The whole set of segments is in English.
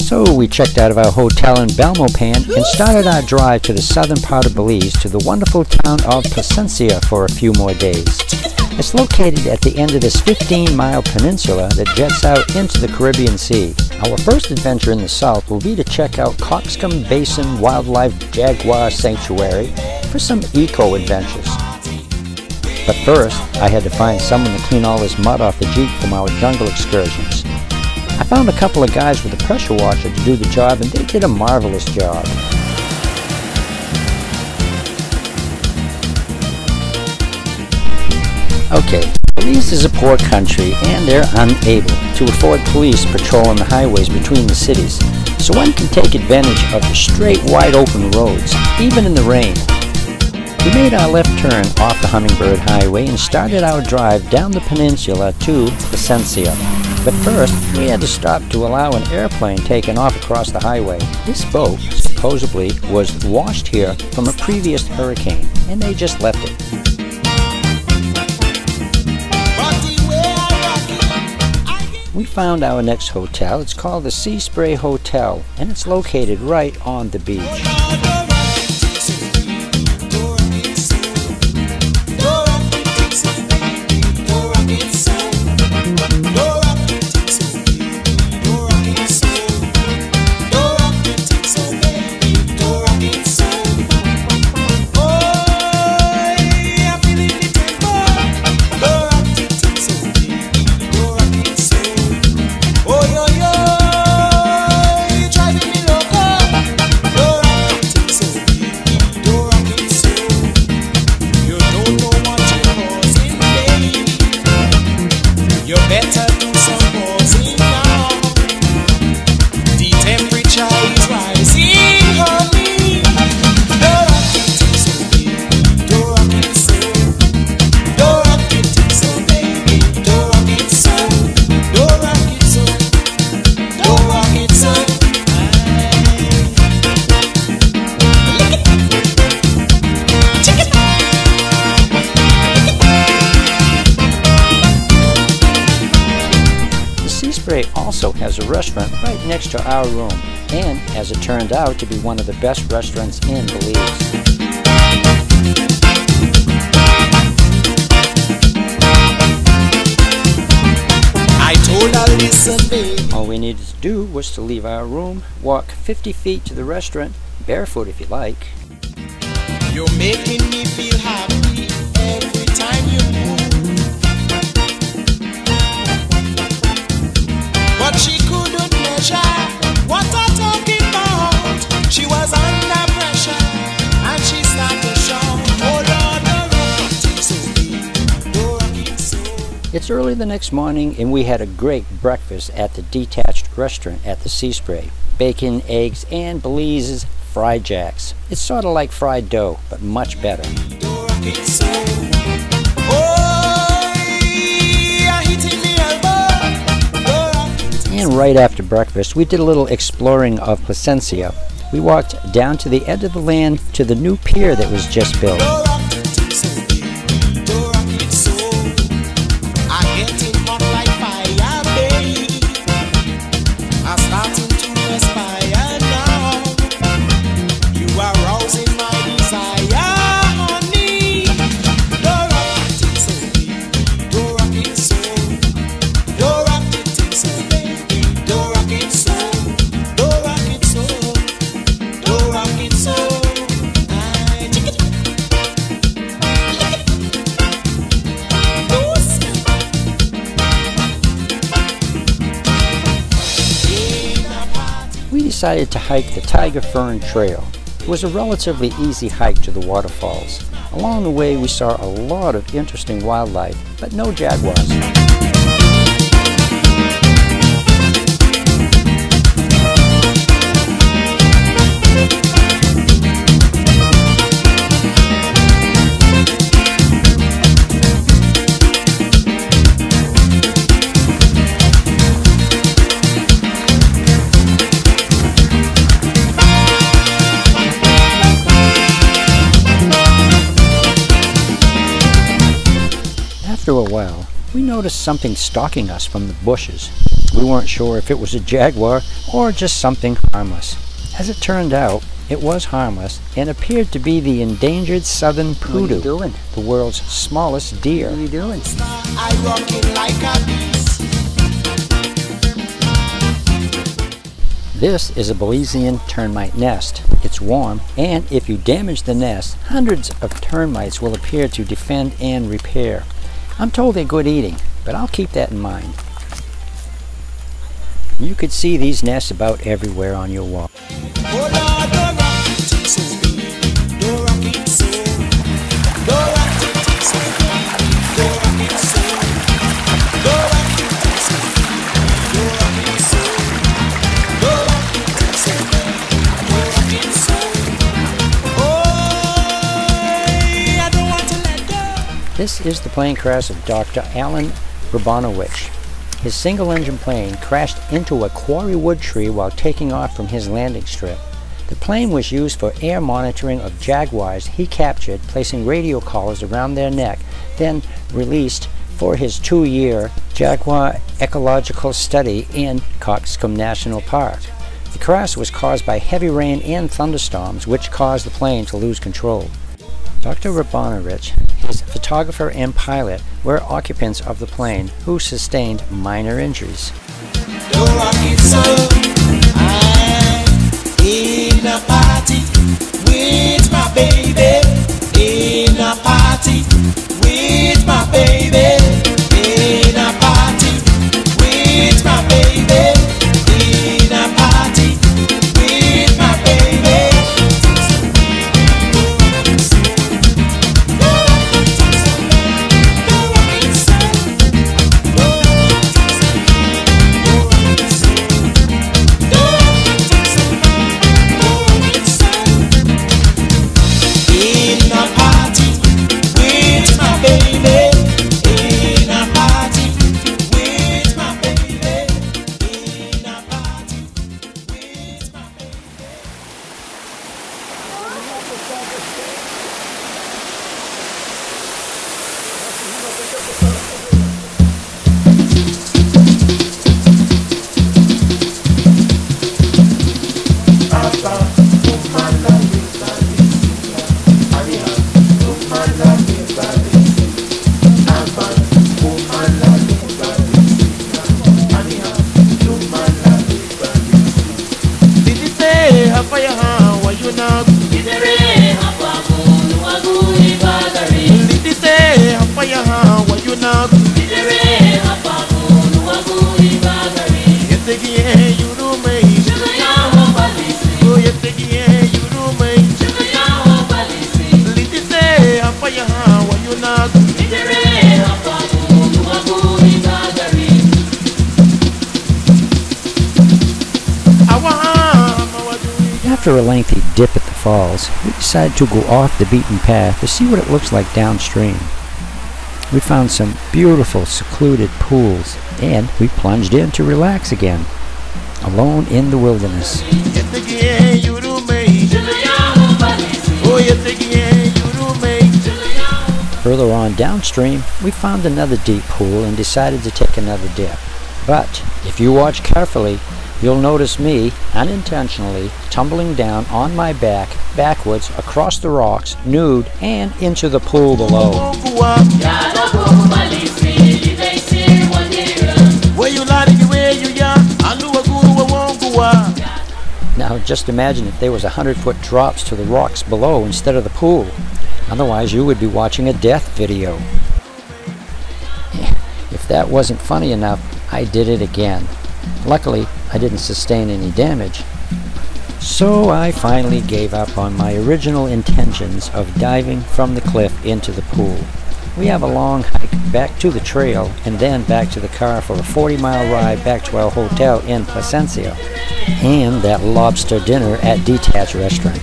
So we checked out of our hotel in Belmopan and started our drive to the southern part of Belize to the wonderful town of Placencia for a few more days. It's located at the end of this 15-mile peninsula that jets out into the Caribbean Sea. Our first adventure in the south will be to check out Cockscomb Basin Wildlife Jaguar Sanctuary for some eco-adventures. But first, I had to find someone to clean all this mud off the Jeep from our jungle excursions. I found a couple of guys with a pressure washer to do the job, and they did a marvelous job. Okay, Belize is a poor country and they're unable to afford police patrolling the highways between the cities, so one can take advantage of the straight, wide open roads, even in the rain. We made our left turn off the Hummingbird Highway and started our drive down the peninsula to Placencia. But first, we had to stop to allow an airplane taking off across the highway. This boat, supposedly, was washed here from a previous hurricane, and they just left it. We found our next hotel. It's called the Sea Spray Hotel, and it's located right on the beach. Also has a restaurant right next to our room, and as it turned out to be one of the best restaurants in Belize. I told her, listen, babe. All we needed to do was to leave our room, walk 50 feet to the restaurant, barefoot if you like. You're making me feel happy every time you move. But she couldn't measure what I'm talking about. She was under pressure and she started to shout, oh Lord, It's early the next morning and we had a great breakfast at the detached restaurant at the Sea Spray. Bacon, eggs, and Belize's fried jacks. It's sort of like fried dough, but much better. And right after breakfast, we did a little exploring of Placencia. We walked down to the end of the land to the new pier that was just built. We decided to hike the Tiger Fern Trail. It was a relatively easy hike to the waterfalls. Along the way we saw a lot of interesting wildlife, but no jaguars. After a while, we noticed something stalking us from the bushes. We weren't sure if it was a jaguar or just something harmless. As it turned out, it was harmless and appeared to be the endangered southern poodoo, What are you doing? the world's smallest deer. What are you doing? I rock it like a beast. This is a Belizean termite nest. It's warm, and if you damage the nest, hundreds of termites will appear to defend and repair. I'm told they're good eating, but I'll keep that in mind. You could see these nests about everywhere on your wall. Oh Lord, don't rock it so big. Don't rock it so. Don't rock it so big. Don't rock it so. Don't rock it so big. Don't rock it so. Don't rock it so big. Don't rock it so. Oh, I don't want to let go. This is the plane crash of Dr. Alan Rabanowitz. His single-engine plane crashed into a quarry wood tree while taking off from his landing strip. The plane was used for air monitoring of jaguars he captured, placing radio collars around their neck, then released for his 2-year jaguar ecological study in Cockscomb National Park. The crash was caused by heavy rain and thunderstorms, which caused the plane to lose control. Dr. Rabanowitz, his photographer and pilot were occupants of the plane who sustained minor injuries. Don't rock it so. I'm in a party with my baby. In a party with my baby. In a party with my baby. In a party with my baby. After a lengthy dip at the falls, we decided to go off the beaten path to see what it looks like downstream. We found some beautiful secluded pools, and we plunged in to relax again, alone in the wilderness. Further on downstream, we found another deep pool and decided to take another dip. But if you watch carefully, you'll notice me, unintentionally, tumbling down on my back, backwards, across the rocks, nude, and into the pool below. Now just imagine if there was 100-foot drops to the rocks below instead of the pool. Otherwise you would be watching a death video. If that wasn't funny enough, I did it again. Luckily, I didn't sustain any damage. So I finally gave up on my original intentions of diving from the cliff into the pool. We have a long hike back to the trail and then back to the car for a 40-mile ride back to our hotel in Placencia and that lobster dinner at Detached Restaurant.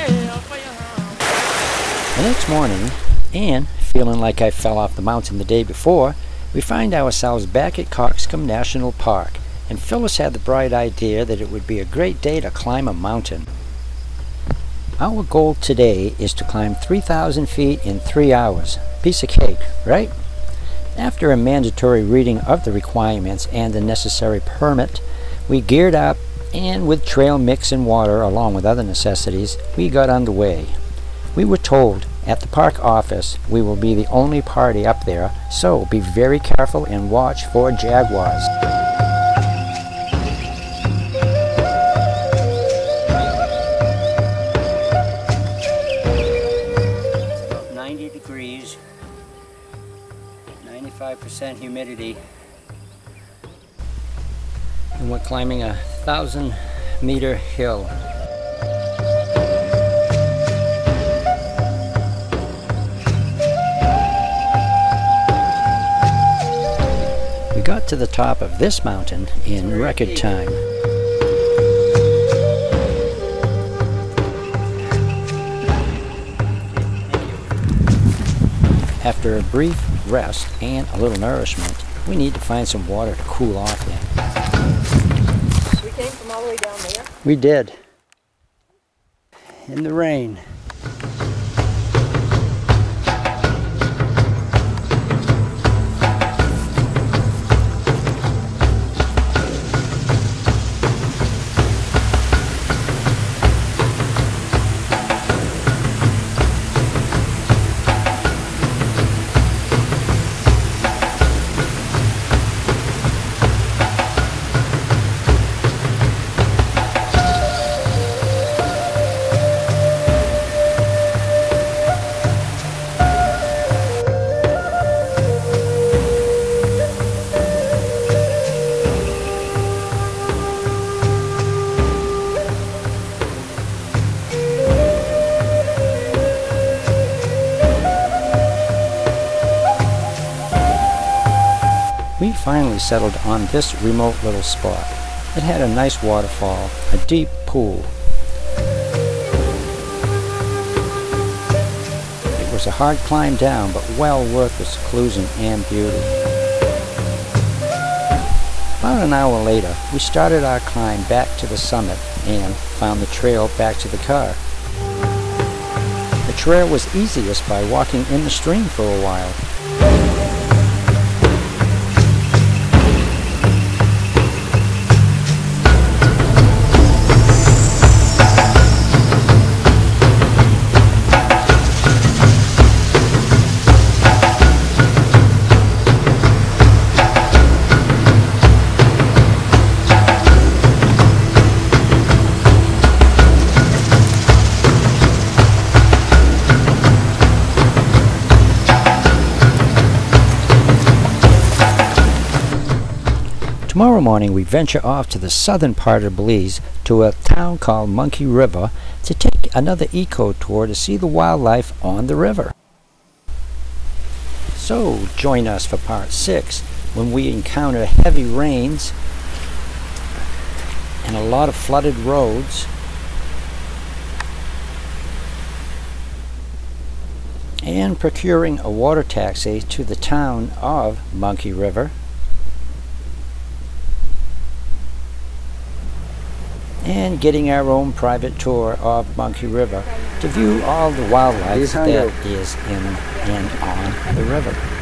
The next morning, and feeling like I fell off the mountain the day before, we find ourselves back at Cockscomb National Park, and Phyllis had the bright idea that it would be a great day to climb a mountain. Our goal today is to climb 3,000 feet in 3 hours. Piece of cake, right? After a mandatory reading of the requirements and the necessary permit, we geared up, and with trail mix and water along with other necessities, we got underway. We were told at the park office we will be the only party up there, so be very careful and watch for jaguars. It's about 90 degrees, 95% humidity, and we're climbing a 1,000-meter hill. We got to the top of this mountain in record time. After a brief rest and a little nourishment, we need to find some water to cool off in. We came from all the way down there? We did. In the rain. We finally settled on this remote little spot. It had a nice waterfall, a deep pool. It was a hard climb down, but well worth the seclusion and beauty. About an hour later, we started our climb back to the summit and found the trail back to the car. The trail was easiest by walking in the stream for a while. Tomorrow morning we venture off to the southern part of Belize to a town called Monkey River to take another eco tour to see the wildlife on the river. So join us for part 6 when we encounter heavy rains and a lot of flooded roads, and procuring a water taxi to the town of Monkey River, and getting our own private tour of Monkey River to view all the wildlife that is in and on the river.